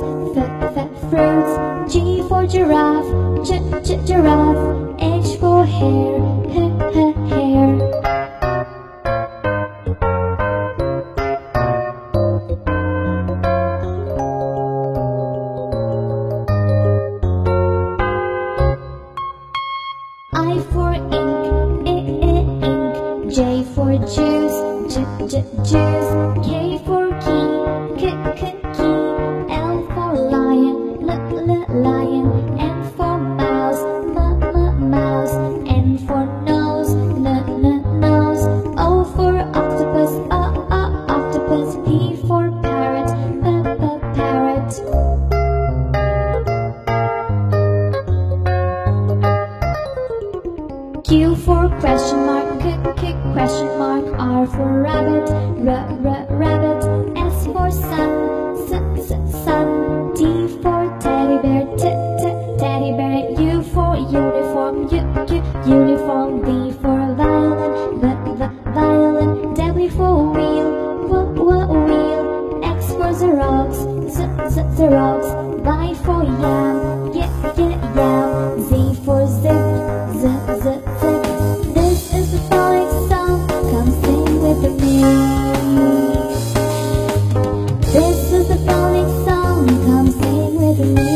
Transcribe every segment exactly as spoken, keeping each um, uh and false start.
F F fruits. G for giraffe, G G giraffe. H for hare, H H hare. I for ink, I I ink. J for juice, J J juice. K for key, K K key. L for lion, L L lion. M for mouse, M M mouse. N for nose, N N nose. O for octopus, O O octopus. P for parrot, P P parrot. Q for question mark, K K question mark. R for rabbit, R R rabbit. S for sun, S S sun. T for teddy bear, T T teddy bear. U for uniform, U U uniform. V for violin, V V violin. W for wheel, W W wheel. X for xerox, Z Z xerox. Y for yam, Y Y yam. Z for zip, Z Z zip. This is the phonic song, come sing with me. This is the phonic song, come sing with me.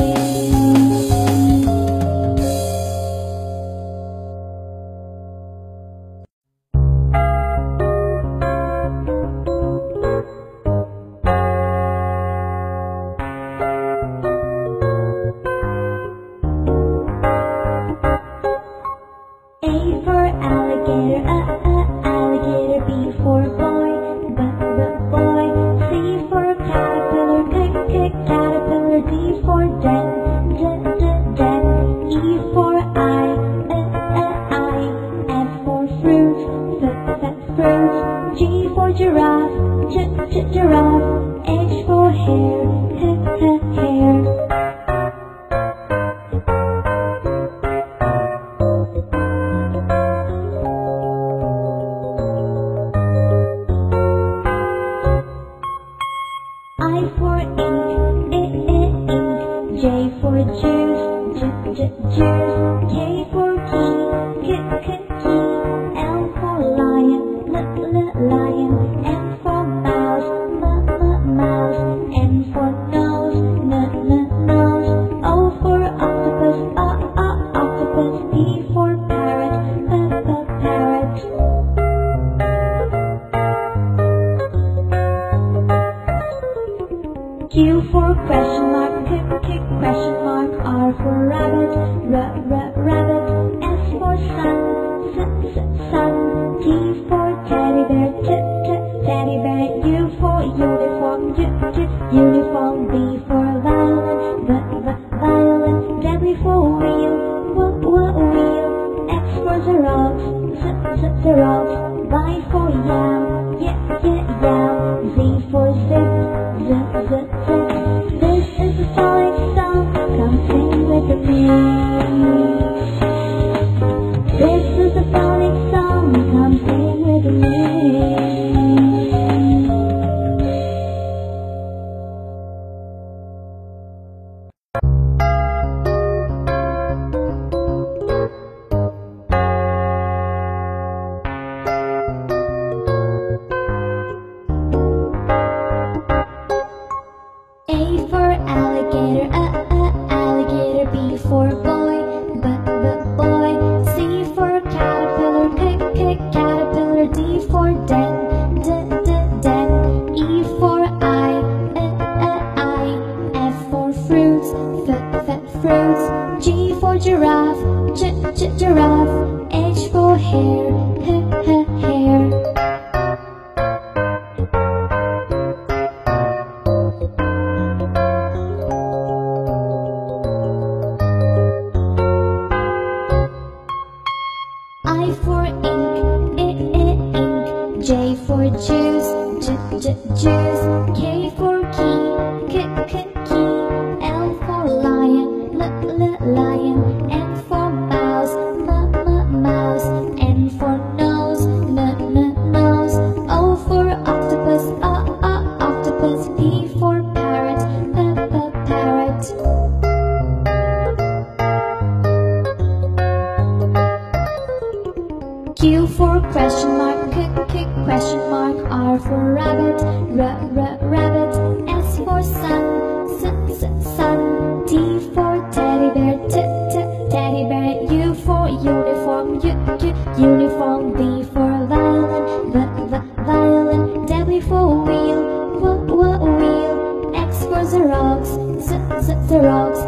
A for alligator, A A alligator. B for boy, B B boy. C for caterpillar, K K caterpillar. D for den, D D den. E for eye, I I eye. F for fruit, F F fruit. G for giraffe, G G giraffe. H for hare, H H hare. I for ink, I I ink. J for juice, J J juice. K for key, K K key. L for lion, L L lion. M for mouse, M M mouse. N for nose, N N nose. O for octopus, O O octopus. P for parrot, P P parrot. Q for question mark, K K question mark. R for rabbit, R R rabbit. S for sun, S S sun. T for teddy bear, T T teddy bear. U for uniform, U U uniform. V for violin, V V violin. W for wheel, W W wheel. X for xerox, Z Z xerox. Y for yam, Y Y yam. Z for zip, Z Z zip. This is the phonic song, come sing with me. This is the phonic song, come sing with me. A for alligator, A A alligator. B for boy, B B boy. C for caterpillar, K K caterpillar. D for den, D D den. E for eye, I I eye. F for fruits, F F fruits. G for giraffe, G G giraffe. H for hare, H H hare. I for ink, I I ink. J for juice, J J juice. K for key, K K key. L for lion, L L lion. M for mouse, M M Xerox, Xerox,